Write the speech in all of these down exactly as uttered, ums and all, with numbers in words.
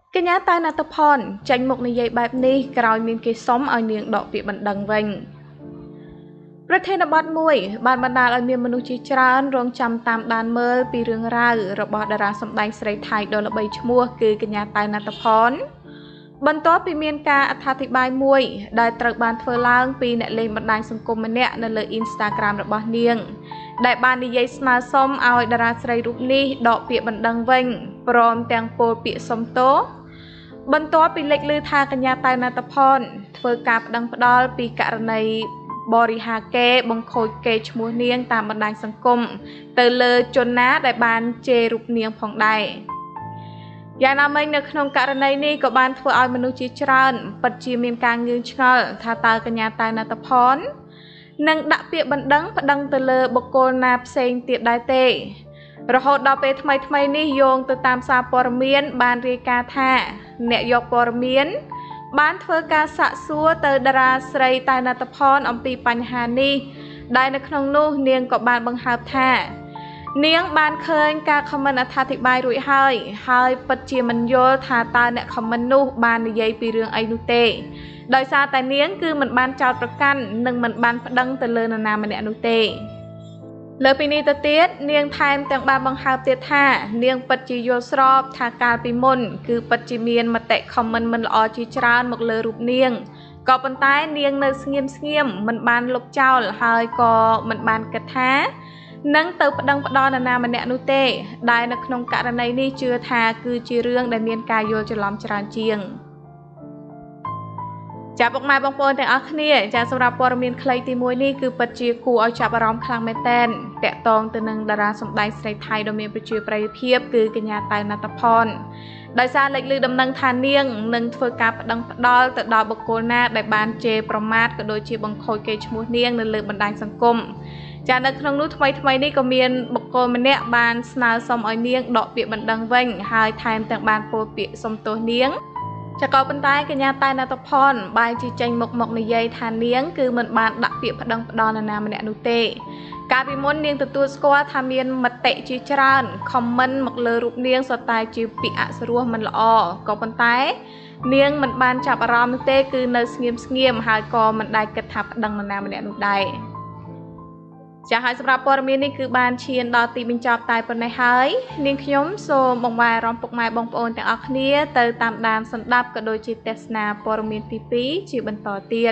កញ្ញាតែណតផនចាញ់មុខនិយាយបែបនេះក្រោយមានគេសុំឲ្យនាងដកពាក្យបណ្ដឹងវិញប្រធានបទមួយបានបណ្ដាលឲ្យមានមនុស្សជាច្រើនរងចាំតាមដានមើលពីរឿងរ៉ាវរបស់តារាសម្ដែងស្រីថៃដ៏ល្បីឈ្មោះគឺកញ្ញាតែណតផនបន្ទាប់ពីមានការអត្ថាធិប្បាយមួយដែលត្រូវបានធ្វើឡើងពីអ្នកលេងបណ្ដាញសង្គមម្នាក់នៅលើ Instagram របស់នាងដែលបាននិយាយស្នើសុំឲ្យតារាស្រីរូបនេះដកពាក្យបណ្ដឹងវិញព្រមទាំងពោលពាក្យសុំទោសបន្ទាប់ពីលេចឮថាកញ្ញាតែណតផនធ្វើការប្តឹងផ្ដាល់ពីករណីបរិហាកេបង្ខូចកេរ្តិ៍ឈ្មោះនាងតាមបណ្ដាញសង្គមទៅលើជនណាដែលបានជេររូបនាងផងដែរយ៉ាងណាមិញនៅក្នុងករណីនេះក៏បានធ្វើឲ្យមនុស្សជាច្រើនពិតជាមានការងឿងឆ្ងល់ថាតើកញ្ញាតែណតផននឹងដាក់ពាក្យបណ្ដឹងប្តឹងទៅលើបុគ្គលណាផ្សេងទៀតដែរទេរហូតដល់ពេលថ្មីថ្មីនេះយោងទៅតាមសារព័ត៌មានបានរាយការណ៍ថាអ្នកយកព័ត៌មានបានធ្វើការសាកសួរទៅតារាស្រីតែណតផនអំពីបញ្ហានេះដែលនៅក្នុងនោះនាងក៏បានបង្ហើបថានាងបានឃើញការខមមិនអត្ថាធិប្បាយរួចហើយហើយពិតជាមិនយល់ថាតើអ្នកខមមិននោះបាននិយាយពីរឿងអីនោះទេដោយសារតែនាងគឺមិនបានចោទប្រកាន់និងមិនបានប្តឹងទៅលើនរណាម្នាក់នោះទេលើពីនេះទៅទៀតនាងថែមទាំងបានបង្ហើបទៀតថានាងពិតជាយល់ស្របថាកាលពីមុនគឺពិតជាមានមតិខមមិនមិនល្អជាច្រើនមកលើរូបនាងក៏ប៉ុន្តែនាងនៅស្ងៀមស្ងៀមមិនបានលុបចោលហើយក៏មិនបានគិតថានឹងទៅប្តឹងផ្ដាល់នរណាម្នាក់នោះទេដែលនៅក្នុងករណីនេះជឿថាគឺជារឿងដែលមានការយល់ច្រឡំច្រើនជាងចាពុកម៉ែបងប្អូនទាំងអស់គ្នាចាសម្រាប់ព័ត៌មានខ្លីទីមួយនេះគឺពិតជាគួរឲ្យចាប់អារម្មណ៍ខ្លាំងមែនទែនតាក់ទងទៅនឹងតារាសម្ដែងស្រីថៃដ៏មានប្រជាប្រិយភាពគឺកញ្ញាតែណតផនដោយសារលេចឮដំណឹងថានាងនឹងធ្វើការប្តឹងផ្ដាល់ទៅដល់បុគ្គលណាដែលបានជេរប្រមាថក៏ដូចជាបង្ខូចកេរ្តិ៍ឈ្មោះនាងនៅលើបណ្ដាញសង្គមចានៅក្នុងនោះថ្មីថ្មីនេះក៏មានបុគ្គលម្នាក់បានស្នើសុំឲ្យនាងដកពាក្យបណ្ដឹងវិញហើយថែមទាំងបានពោលពាក្យសុំទោសនាងចាក៏ប៉ុន្តែកញ្ញាតែណតផនបែរជាចេញមុខមកនិយាយថានាងគឺមិនបានដាក់ពាក្យប្តឹងផ្ដាល់នរណាម្នាក់នោះទេកាលពីមុននាងទទួលស្គាល់ថាមានមតិជាច្រើនខមមិនមកលើរូបនាងសុទ្ធតែជាពាក្យអសុរោះមិនល្អក៏ប៉ុន្តែនាងមិនបានចាប់អារម្មណ៍នោះទេគឺនៅស្ងៀមស្ងៀមហើយក៏មិនដែលគិតថាប្តឹងនរណាម្នាក់នោះដែរចាហើយសម្រាប់ព័ត៌មាននេះគឺបានឈានដល់ទីបញ្ចប់តែប៉ុណ្ណេះហើយនាងខ្ញុំសូមបង្វែរអារម្មណ៍ពុកម៉ែបងប្អូនទាំងអស់គ្នាទៅតាមដានស្ដាប់ក៏ដូចជាទស្សនាព័ត៌មានទីពីរជាបន្តទៀត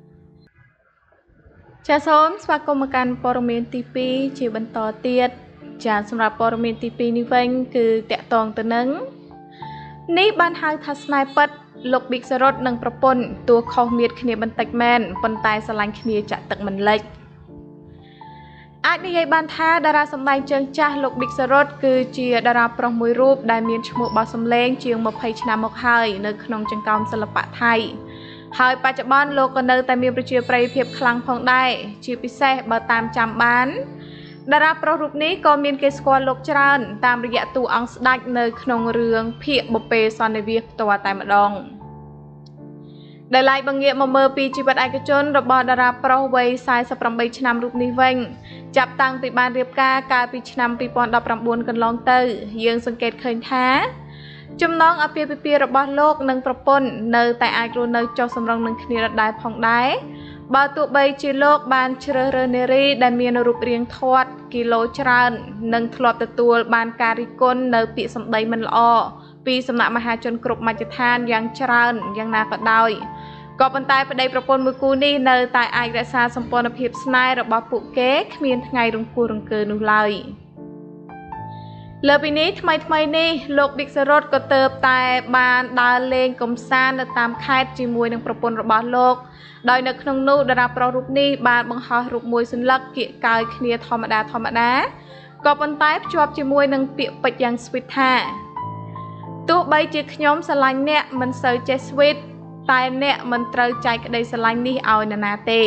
ចាសូមស្វាគមន៍មកកាន់ព័ត៌មានទីពីរជាបន្តទៀតចាសម្រាប់ព័ត៌មានទីពីរនេះវិញគឺតាក់ទងទៅនឹងនេះបានហៅថាស្នេហ៍ពិតលោកប៊ីកសរ៉ុតនិងប្រពន្ធតួខុសមៀតគ្នាបន្តិចមែនប៉ុន្តែស្រឡាញ់គ្នាចាក់ទឹកមិនលិចអាចនិយាយបានថាតារាសម្ដែងជើងចាស់លោកប៊ីកសរ៉ុតគឺជាតារាប្រុសមួយរូបដែលមានឈ្មោះបោះសម្លេងជាងម្ភៃឆ្នាំមកហើយនៅក្នុងចង្កោមសិល្បៈថៃហើយបច្ចុប្បន្នលោកក៏នៅតែមានប្រជាប្រិយភាពខ្លាំងផងដែរជាពិសេសបើតាមចាំបានតារាប្រុសរូបនេះក៏មានគេស្គាល់លោកច្រើនតាមរយៈតួអង្គស្ដេចនៅក្នុងរឿងភាគបុព្វេសន្និវាសផ្ទាល់តែម្ដងដែលឡៃបង្ងាកមកមើលពីជីវិតឯកជនរបស់តារាប្រុសវ័យសែនសិបប្រាំបីឆ្នាំរូបនេះវិញចាប់តាំងពីបានរៀបការកាលពីឆ្នាំពីរពាន់ដប់ប្រាំបួនកន្លងទៅយើងសង្កេតឃើញថាចំណងអាពាហ៍ពិពាហ៍របស់លោកនិងប្រពន្ធនៅតែអាចរស់នៅចុះសម្រុងនឹងគ្នាដដែលផងដែរបើទោះបីជាលោកបានជ្រើសរើសនារីដែលមានរូបរាងធាត់គីឡូច្រើននិងធ្លាប់ទទួលបានការរិះគន់នៅពាក្យសម្ដីមិនល្អពីសំណាក់មហាជនគ្រប់មជ្ឈដ្ឋានយ៉ាងច្រើនយ៉ាងណាក៏ដោយក៏ប៉ុន្តែប្តីប្រពន្ធមួយគូនេះនៅតែអាចរក្សាសម្ព័ន្ធភាពស្នេហ៍របស់ពួកគេគ្មានថ្ងៃរង្គោះរង្គើនោះឡើយលើពីនេះថ្មីថ្មីនេះលោកប៊ីកសរ៉ុតក៏ទៅតែបានដើរលេងកំសាន្តនៅតាមខេត្តជាមួយនឹងប្រពន្ធរបស់លោកដោយនៅក្នុងនោះតារាប្រុសរូបនេះបានបង្ហោះរូបមួយសន្លឹកគៀកកាយគ្នាធម្មតាធម្មតាក៏ប៉ុន្តែភ្ជាប់ជាមួយនឹងពាក្យពេចន៍យ៉ាង sweet ថាទោះបីជាខ្ញុំស្រឡាញ់អ្នកមិនសូវចេះ sweet តែអ្នកមិនត្រូវចែកក្តីស្រឡាញ់នេះឲ្យនរណាទេ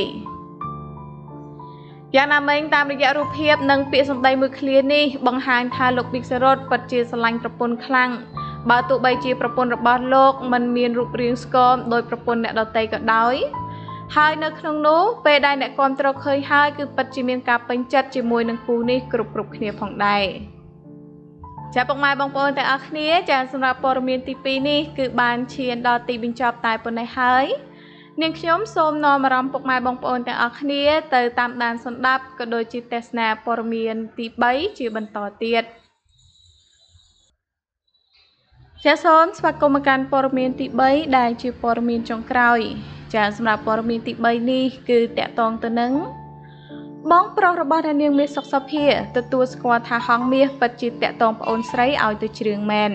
យ៉ាងណាមិញតាមរយៈរូបភាពនិងពាក្យសម្ដីមួយឃ្លានេះបង្ហាញថាលោកប៊ីកសរ៉ុតពិតជាស្រឡាញ់ប្រពន្ធខ្លាំងបើទោះបីជាប្រពន្ធរបស់លោកមិនមានរូបរាងស្គមដោយប្រពន្ធអ្នកដទៃក៏ដោយហើយនៅក្នុងនោះពេលដែលអ្នកគាំទ្រឃើញហើយគឺពិតជាមានការពេញចិត្តជាមួយនឹងគូនេះគ្រប់គ្រប់គ្នាផងដែរចាពុកម៉ែបងប្អូនទាំងអស់គ្នាចាសម្រាប់ព័ត៌មានទីពីរនេះគឺបានឈានដល់ទីបញ្ចប់តែប៉ុណ្ណេះហើយនាងខ្ញុំសូមនាំអារម្មណ៍ពុកម៉ែបងប្អូនទាំងអស់គ្នាទៅតាមដានសម្ដាប់ក៏ដូចជាទស្សនាព័ត៌មានទីបីជាបន្តទៀតចាសូមស្វាគមន៍មកកាន់ព័ត៌មានទីបីដែលជាព័ត៌មានចុងក្រោយចាសម្រាប់ព័ត៌មានទីបីនេះគឺតកតងទៅនឹងបងប្រុសរបស់អ្នកនាងមាសសុខសុភាទទួលស្គាល់ថាហងមាសពិតជាតកតងប្អូនស្រីឲ្យទៅច្រៀងមែន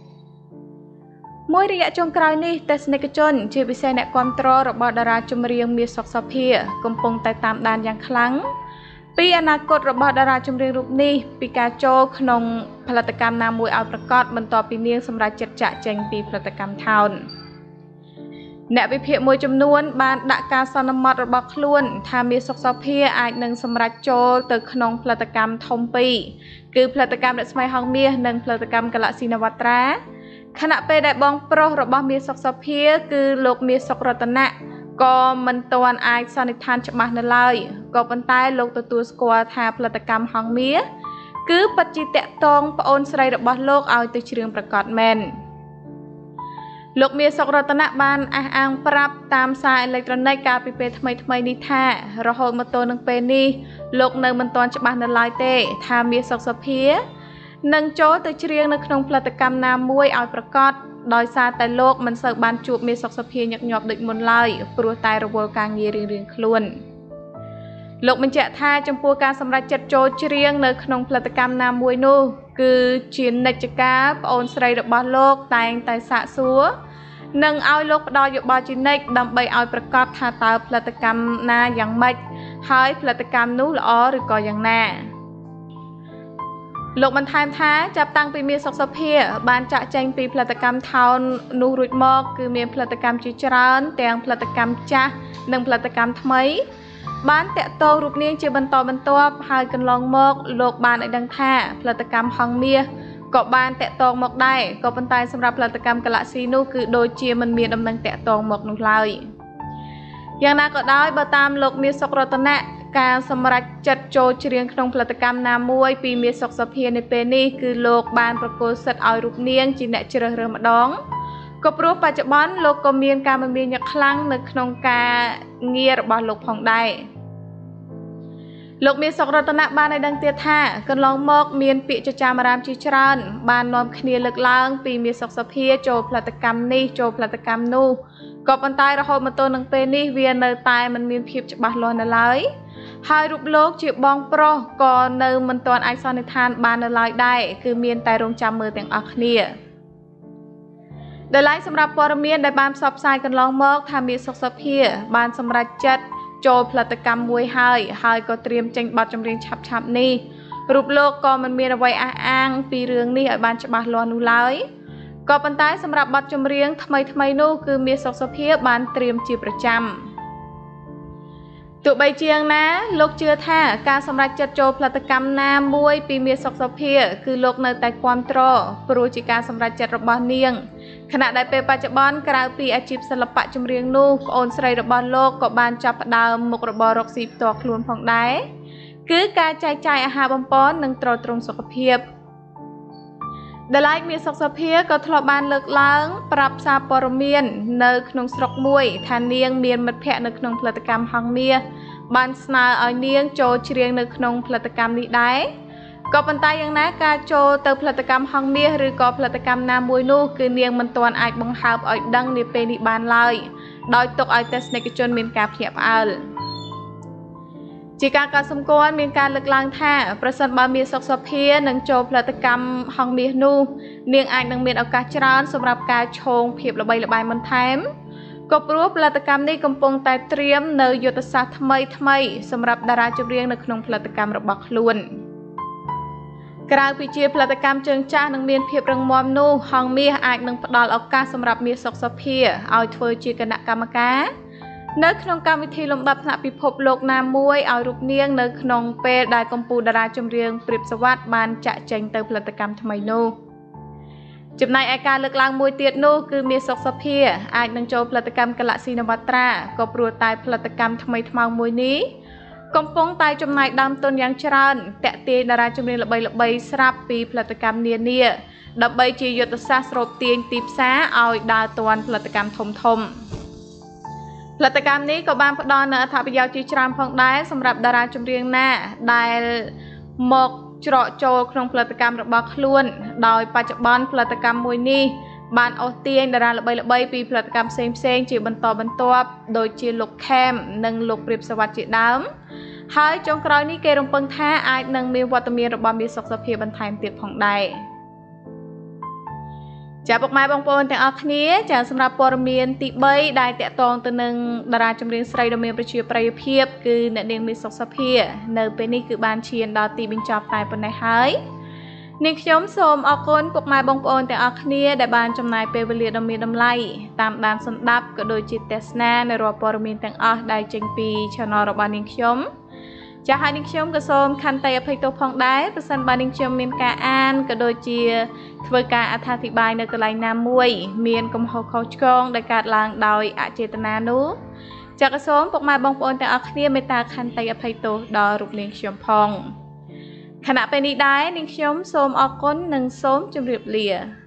មួយរយៈចុងក្រោយនេះទស្សនិកជនជាពិសេសអ្នកគាំទ្ររបស់តារាចម្រៀងមាសសុខសុភាកំពុងតែតាមដានយ៉ាងខ្លាំងពីអនាគតរបស់តារាចម្រៀងរូបនេះពីការចូលក្នុងផលិតកម្មណាមួយឲ្យប្រកបបន្ទាប់ពីនាងសម្រេចចិត្តចាក់ចេញពីផលិតកម្មថោនអ្នកវិភាគមួយចំនួនបានដាក់ការសន្មតរបស់ខ្លួនថាមាសសុខសុភាអាចនឹងសម្រេចចូលទៅក្នុងផលិតកម្មធំពីរគឺផលិតកម្មរស្មីហងមាសនិងផលិតកម្ម Galaxy នវត្រាខណៈពេលដែលបងប្រុសរបស់មាសសុខសុភាគឺលោកមាសសុករតនៈក៏មិនទាន់អាចសន្និដ្ឋានច្បាស់នៅឡើយក៏ប៉ុន្តែលោកទទួលស្គាល់ថាផលិតកម្មហងមាសគឺពិតជាតកតងប្អូនស្រីរបស់លោកឲ្យទៅច្រៀងប្រកាសមែនលោកមាសសុករតនៈបានអះអាងប្រាប់តាមសារអេឡិចត្រូនិកកាលពីពេលថ្មីថ្មីនេះថារហូតមកទល់នឹងពេលនេះលោកនៅមិនទាន់ច្បាស់នៅឡើយទេថាមាសសុខសុភានឹងចូលទៅច្រៀងនៅក្នុងផលិតកម្មណាមួយឲ្យប្រកាសដោយសារតែលោកមិនសូវបានជួបមាសសុខសុភាញឹកញាប់ដូចមុនឡើយព្រោះតែរវល់ការងាររៀងៗខ្លួនលោកបញ្ជាក់ថាចំពោះការសម្រេចចិត្តចូលច្រៀងនៅក្នុងផលិតកម្មណាមួយនោះគឺជានិច្ចកាលប្អូនស្រីរបស់លោកតែងតែសាកសួរនិងឲ្យលោកផ្ដល់យោបល់ជានិច្ចដើម្បីឲ្យប្រកាសថាតើផលិតកម្មណាយ៉ាងម៉េចហើយផលិតកម្មនោះល្អឬក៏យ៉ាងណាលោកបន្ថែមថាចាប់តាំងពីមាសសុខសុភាបានចាក់ចែងពីផលិតកម្មថោននោះរួចមកគឺមានផលិតកម្មជាច្រើនទាំងផលិតកម្មចាស់និងផលិតកម្មថ្មីបានតាក់ទងរូបនាងជាបន្តបន្ទាប់ហើយកន្លងមកលោកបានឲ្យដឹងថាផលិតកម្មហងមាសក៏បានតាក់ទងមកដែរក៏ប៉ុន្តែសម្រាប់ផលិតកម្ម Galaxy នោះគឺដូចជាមិនមានដំណឹងតាក់ទងមកនោះឡើយយ៉ាងណាក៏ដោយបើតាមលោកមាសសុករតនៈការសម្រេចចិត្តចូលច្រៀងក្នុងផលិតកម្មណាមួយពីមាសសុខសុភានៅពេលនេះគឺលោកបានប្រគល់សិទ្ធិឲ្យរូបនាងជាអ្នកជ្រើសរើសម្ដងក៏ព្រោះបច្ចុប្បន្នលោកក៏មានការមមាញឹកខ្លាំងនៅក្នុងការងាររបស់លោកផងដែរលោកមាសសុករតនៈបានឲ្យដឹងទៀតថាកន្លងមកមានពាក្យចចាមអារាមជាច្រើនបាននាំគ្នាលើកឡើងពីមាសសុខសុភាចូលផលិតកម្មនេះចូលផលិតកម្មនោះក៏ប៉ុន្តែរហូតមកទល់នឹងពេលនេះវានៅតែមិនមានភាពច្បាស់លាស់នៅឡើយហើយរូបលោកជាបងប្រុសក៏នៅមិនទាន់អាចសន្និដ្ឋានបាននៅឡើយដែរគឺមានតែរងចាំមើលទាំងអស់គ្នាដោយឡែកសម្រាប់ព័ត៌មានដែលបានផ្សព្វផ្សាយកន្លងមកថាមាសសុខសុភាបានសម្រេចចិត្តចូលផលិតកម្មមួយហើយហើយក៏ត្រៀមចេញបទចម្រៀងឆាប់ឆាប់នេះរូបលោកក៏មិនមានអ្វីអះអាងពីរឿងនេះឲ្យបានច្បាស់លាស់នោះឡើយក៏ប៉ុន្តែសម្រាប់បទចម្រៀងថ្មីថ្មីនោះគឺមាសសុខសុភាបានត្រៀមជាប្រចាំទោះបីជាយ៉ាងណាលោកជឿថាការសម្រេចចិត្តចូលផលិតកម្មណាមួយពីមាសសុខសុភាគឺលោកនៅតែគាំទ្រព្រោះជាការសម្រេចចិត្តរបស់នាងខណៈដែលពេលបច្ចុប្បន្នក្រៅពីអាជីពសិល្បៈចម្រៀងនោះប្អូនស្រីរបស់លោកក៏បានចាប់ផ្ដើមមុខរបររកស៊ីផ្ទាល់ខ្លួនផងដែរគឺការចែកចាយអាហារបំពន់និងទ្រទ្រង់សុខភាពដែលឡែកមាសសុខសុភាក៏ធ្លាប់បានលើកឡើងប្រាប់សារព័ត៌មាននៅក្នុងស្រុកមួយថានាងមានមិត្តភ័ក្តិនៅក្នុងផលិតកម្មហងមាសបានស្នើឲ្យនាងចូលច្រៀងនៅក្នុងផលិតកម្មនេះដែរក៏ប៉ុន្តែយ៉ាងណាការចូលទៅផលិតកម្មហងមាសឬក៏ផលិតកម្មណាមួយនោះគឺនាងមិនទាន់អាចបង្ហើបឲ្យដឹងនាពេលនេះបានឡើយដោយទុកឲ្យទស្សនិកជនមានការភ្ញាក់ផ្អើលជាការកត់សម្គាល់មានការលើកឡើងថាប្រសិនបើមាសសុខសុភានឹងចូលផលិតកម្មហងមាសនោះនាងអាចនឹងមានឱកាសច្រើនសម្រាប់ការឆោងភាពល្បីល្បាញបន្ថែមក៏ព្រោះផលិតកម្មនេះកំពុងតែត្រៀមនៅយុទ្ធសាស្ត្រថ្មីថ្មីសម្រាប់តារាចម្រៀងនៅក្នុងផលិតកម្មរបស់ខ្លួនក្រៅពីជាផលិតកម្មជើងចាស់និងមានភាពរឹងមាំនោះហងមាសអាចនឹងផ្ដល់ឱកាសសម្រាប់មាសសុខសុភាឲ្យធ្វើជាគណៈកម្មការនៅក្នុងកម្មវិធីលំដាប់ថ្នាក់ពិភពលោកណាមួយឲ្យរូបនាងនៅក្នុងពេលដែលកម្ពុជាតារាចម្រៀងព្រាបសវត្ថបានចាក់ចែងទៅផលិតកម្មថ្មីនោះចំណែកឯការលើកឡើងមួយទៀតនោះគឺមាសសុខសុភាអាចនឹងចូលផលិតកម្ម Galaxy នវត្រាក៏ព្រោះតែផលិតកម្មថ្មីថ្មោងមួយនេះកំពុងតែចំណាយដើមទុនយ៉ាងច្រើនតាក់ទាញតារាចម្រៀងល្បីៗស្រាប់ពីផលិតកម្មនានាដើម្បីជាយុទ្ធសាស្ត្រស្រូបទាញទីផ្សារឲ្យដើរទាន់ផលិតកម្មធំធំផលិតកម្មនេះក៏បានផ្ដល់នូវអត្ថប្រយោជន៍ជាច្រើនផងដែរសម្រាប់តារាចម្រៀងណាដែលមកច្រកចូលក្នុងផលិតកម្មរបស់ខ្លួនដោយបច្ចុប្បន្នផលិតកម្មមួយនេះបានអូសទាញតារាល្បីៗពីផលិតកម្មផ្សេងៗជាបន្តបន្ទាប់ដូចជាលោកខេមនិងលោកព្រាបសវត្ថជាដើមហើយចុងក្រោយនេះគេរំពឹងថាអាចនឹងមានវត្តមានរបស់មាសសុខសភាបន្ថែមទៀតផងដែរចាពុកម៉ែបងប្អូនទាំងអស់គ្នាចាសម្រាប់ព័ត៌មានទីបីដែលតាក់ទងទៅនឹងតារាចម្រៀងស្រីដ៏មានប្រជាប្រិយភាពគឺអ្នកនាងមាសសុខសភានៅពេលនេះគឺបានឈានដល់ទីបញ្ចប់តែប៉ុណ្ណេះហើយនាងខ្ញុំសូមអរគុណពុកម៉ែបងប្អូនទាំងអស់គ្នាដែលបានចំណាយពេលវេលាដ៏មានតម្លៃតាមដានសម្ដាប់ក៏ដូចជាទស្សនានៅរាល់ព័ត៌មានទាំងអស់ដែលចេញពី Channel របស់នាងខ្ញុំចាហើយនាងខ្ញុំក៏សូមខន្តីអភ័យទោសផងដែរប្រសិនបើនាងខ្ញុំមានការអានក៏ដូចជាធ្វើការអត្ថាធិប្បាយនៅកន្លែងណាមួយមានកំហុសខុសឆ្គងដែលកើតឡើងដោយអចេតនានោះចាក៏សូមពុកម៉ែបងប្អូនទាំងអស់គ្នាមេត្តាខន្តីអភ័យទោសដល់រូបនាងខ្ញុំផងខណៈពេលនេះដែរនាងខ្ញុំសូមអរគុណនិងសូមជម្រាបលា